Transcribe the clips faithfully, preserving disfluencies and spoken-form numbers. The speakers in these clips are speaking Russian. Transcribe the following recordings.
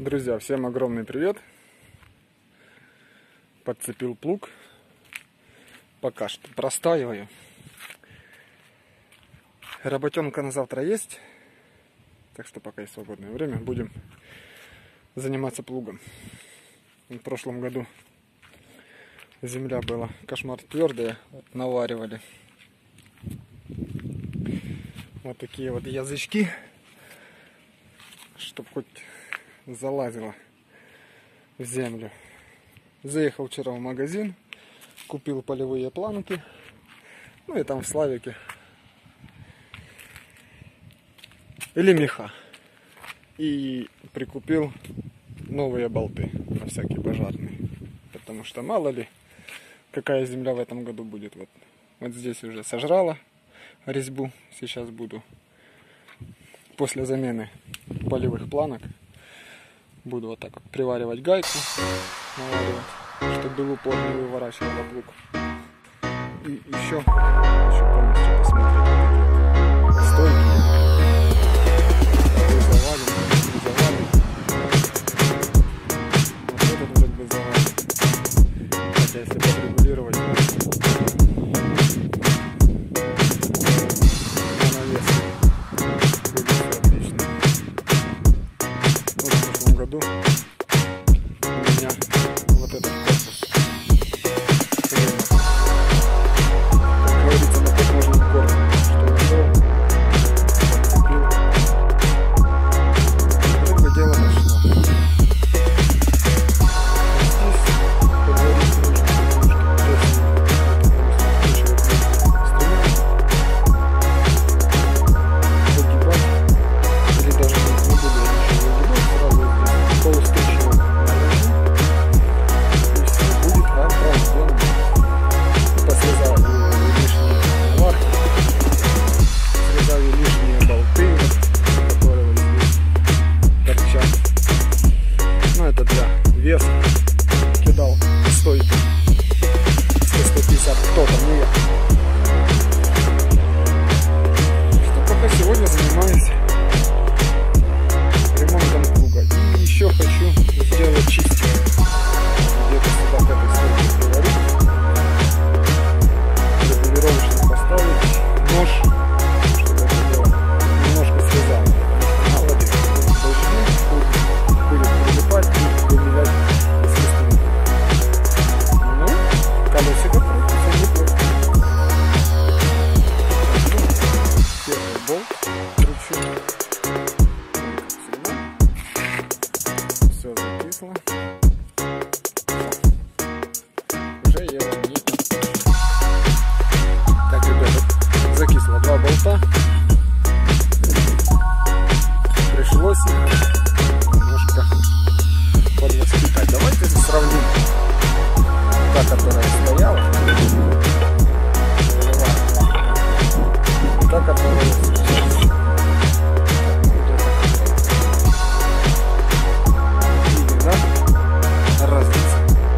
Друзья, всем огромный привет. Подцепил плуг. Пока что простаиваю. Работенка на завтра есть. Так что пока есть свободное время, будем заниматься плугом. В прошлом году земля была кошмар твердая, наваривали. Вот такие вот язычки, чтобы хоть залазила в землю. Заехал вчера в магазин, купил полевые планки, ну и там в Славике, или меха, и прикупил новые болты на всякие пожарные, потому что мало ли какая земля в этом году будет. Вот, вот здесь уже сожрала резьбу, сейчас буду после замены полевых планок буду вот так вот приваривать гайку, наваривать, чтобы был упор, не выворачивал плуг. И еще, еще полностью посмотреть стойки. Завалим, завалим. Вот этот вроде бы завалим. Хотя если подрегулировать, на навес будет все отлично. Вот в прошлом году у меня вот этот корпус, как говорится, на тот нужен корпус, что нашел, подцепил. Вроде бы дело пошло. Здесь, как говорится, нужно вес кидал стойки сто пятьдесят, кто там, не я. Что пока сегодня занимаюсь ремонтом плуга. И еще хочу сделать чистку. Где-то сюда к этой стойке приварить, регулировочно поставить нож, чтобы это дело немножко срезало. Мало ли, дожди будет, будет прилипать и вымелять естественно. Ну, колесико крутится неплохо. Первый болт кручу. Все закисло. Уже его не отпустит. Так, ребята, закисло два болта. Пришлось их немножко подвоспитать. Давайте сравним. Та, которая стояла, и та, которая сейчас. Видим, да? Разница.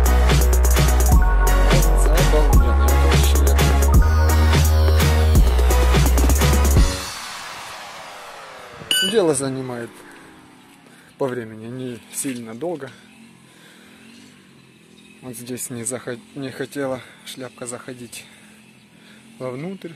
Разница обалденная. Это вообще дело занимает по времени не сильно долго. Вот здесь не, заход... не хотела шляпка заходить вовнутрь.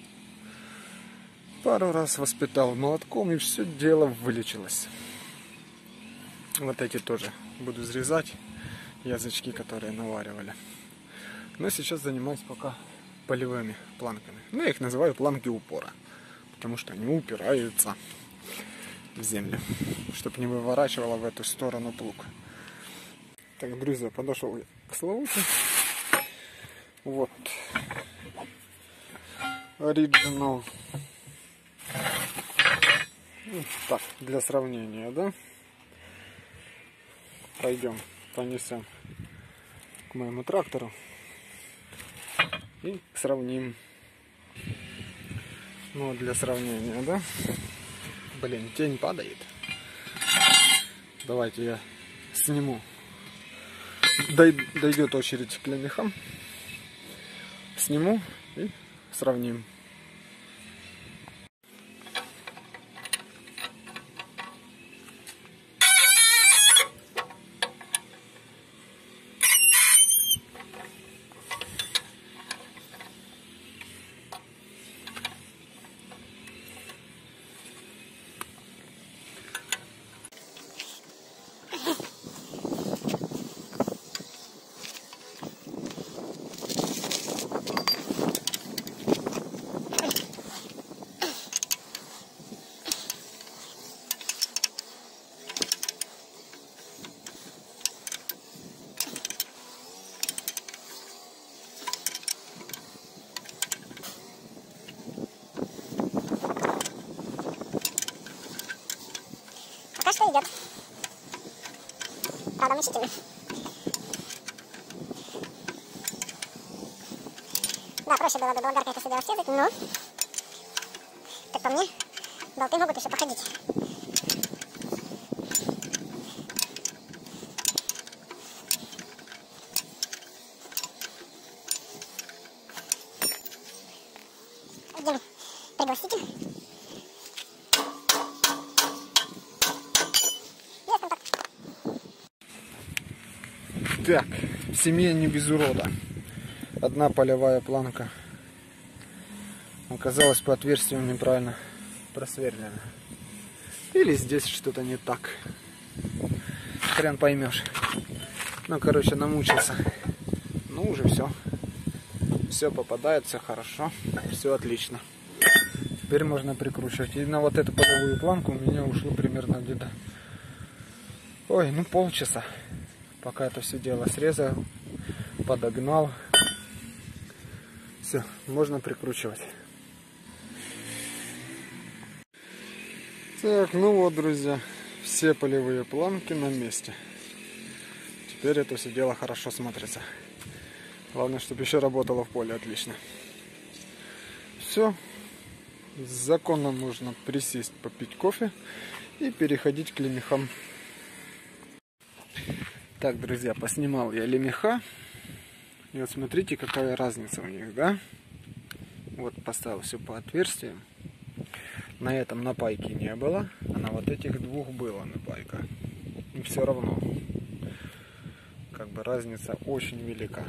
Пару раз воспитал молотком, и все дело вылечилось. Вот эти тоже буду срезать, язычки, которые наваривали. Но сейчас занимаюсь пока полевыми планками. Ну, я их называю планки упора, потому что они упираются в землю, чтобы не выворачивало в эту сторону плуг. Так, друзья, подошел я к Славуке. Вот. Оригинал. Так, для сравнения, да? Пойдем, понесем к моему трактору и сравним. Ну, для сравнения, да? Блин, тень падает. Давайте я сниму. Дойдет очередь к лемехам. Сниму и сравним. идет. Правда, мучительно. Да, проще было бы болгаркой это все дело срезать, но, как по мне, болты могут еще походить. Идем пригласитель. Есть контакт. Так, в семье не без урода. Одна полевая планка оказалась по отверстию неправильно просверлена. Или здесь что-то не так. Хрен поймешь. Ну, короче, намучился. Ну, уже все. Все попадает, все хорошо, все отлично. Теперь можно прикручивать. И на вот эту полевую планку у меня ушло примерно где-то, ой, ну полчаса. Пока это все дело срезал, подогнал. Все, можно прикручивать. Так, ну вот, друзья, все полевые планки на месте. Теперь это все дело хорошо смотрится. Главное, чтобы еще работало в поле отлично. Все. Законно можно присесть, попить кофе и переходить к лемехам. Так, друзья, поснимал я лемеха. И вот смотрите, какая разница у них, да? Вот поставил все по отверстиям. На этом напайки не было, а на вот этих двух было напайка. И все равно, как бы разница очень велика.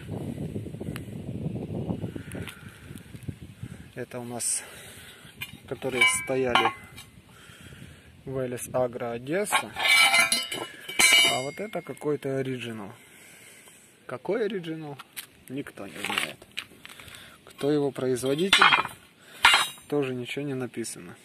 Это у нас, которые стояли в Элис Агро Одесса. А вот это какой-то оригинал. Какой оригинал? Никто не знает. Кто его производитель, тоже ничего не написано.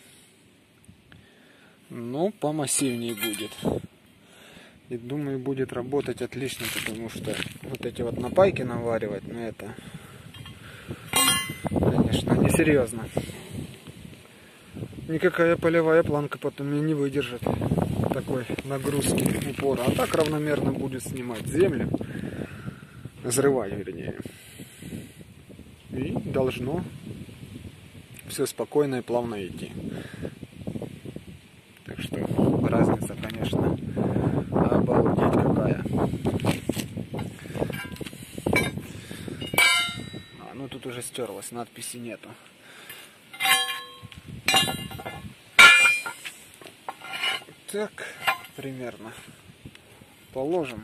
Но помассивнее будет. И думаю, будет работать отлично, потому что вот эти вот напайки наваривать, ну это, конечно, несерьезно. Никакая полевая планка потом мне не выдержит такой нагрузки упора. А так равномерно будет снимать землю, взрывать вернее. И должно все спокойно и плавно идти. Так что разница, конечно, обалдеть какая. А, ну тут уже стерлась, надписи нету. Так, примерно положим.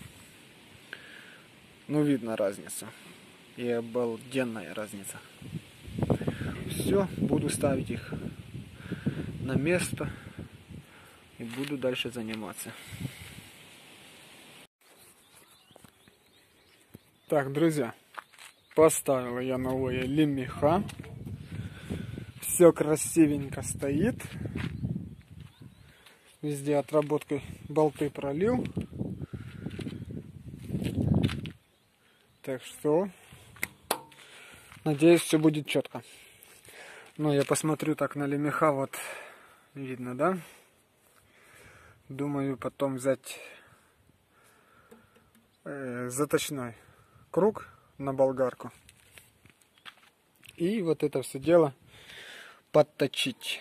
Ну, видно разницу. И обалденная разница. Все, буду ставить их на место и буду дальше заниматься. Так, друзья, поставил я новые лемеха. Все красивенько стоит. Везде отработкой болты пролил. Так что, надеюсь, все будет четко. Ну, я посмотрю так на лемеха, вот видно, да? Думаю, потом взять э, заточной круг на болгарку. И вот это все дело подточить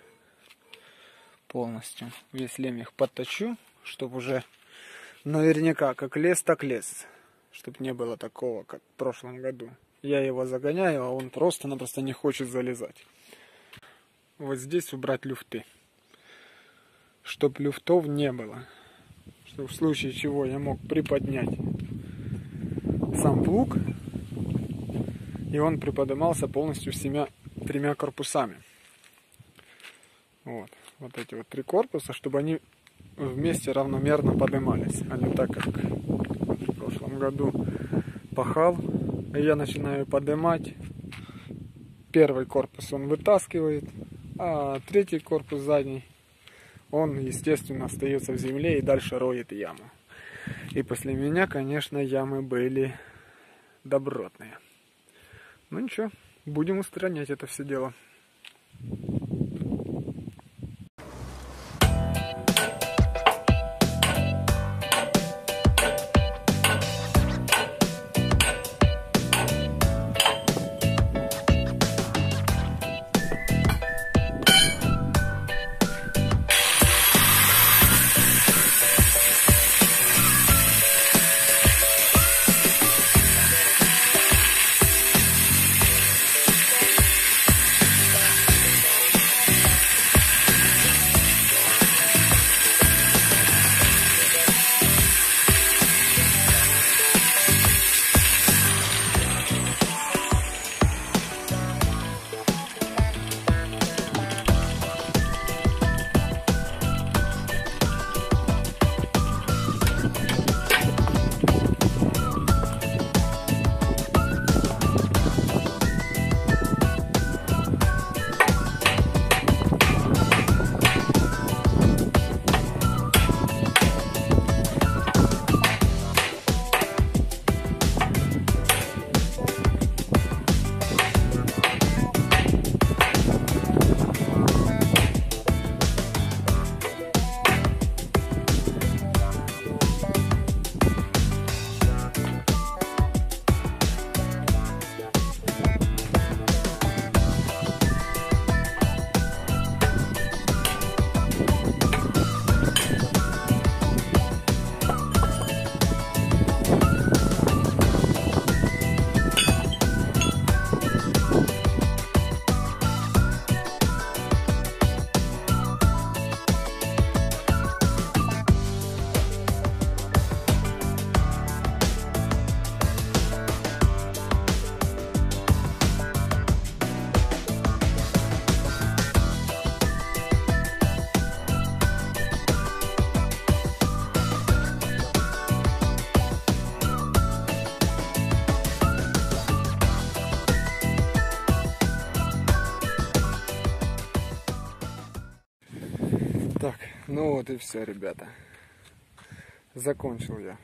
полностью. Весь лемех подточу, чтобы уже наверняка как лез, так лез. Чтобы не было такого, как в прошлом году. Я его загоняю, а он просто-напросто не хочет залезать. Вот здесь убрать люфты. Чтоб люфтов не было. Чтобы в случае чего я мог приподнять сам плуг. И он приподнимался полностью всеми тремя корпусами. Вот. Вот эти вот три корпуса, чтобы они вместе равномерно поднимались. А не так, как в прошлом году пахал. И я начинаю поднимать. Первый корпус он вытаскивает, а третий корпус задний, он, естественно, остается в земле и дальше роет яму. И после меня, конечно, ямы были добротные. Ну ничего, будем устранять это все дело. Ну вот и все, ребята. Закончил я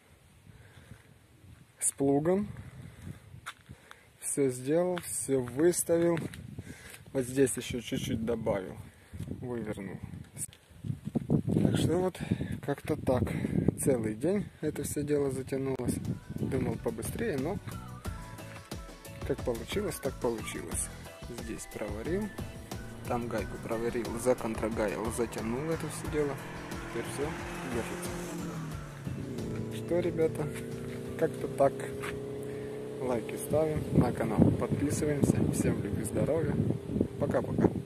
с плугом. Все сделал, все выставил. Вот здесь еще чуть-чуть добавил, вывернул. Так что вот как-то так. Целый день это все дело затянулось. Думал побыстрее, но как получилось, так получилось. Здесь проварил, там гайку проварил, законтрагаил, затянул это все дело. Теперь все держится. Что, ребята, как-то так. Лайки ставим, на канал подписываемся. Всем любви, здоровья. Пока-пока.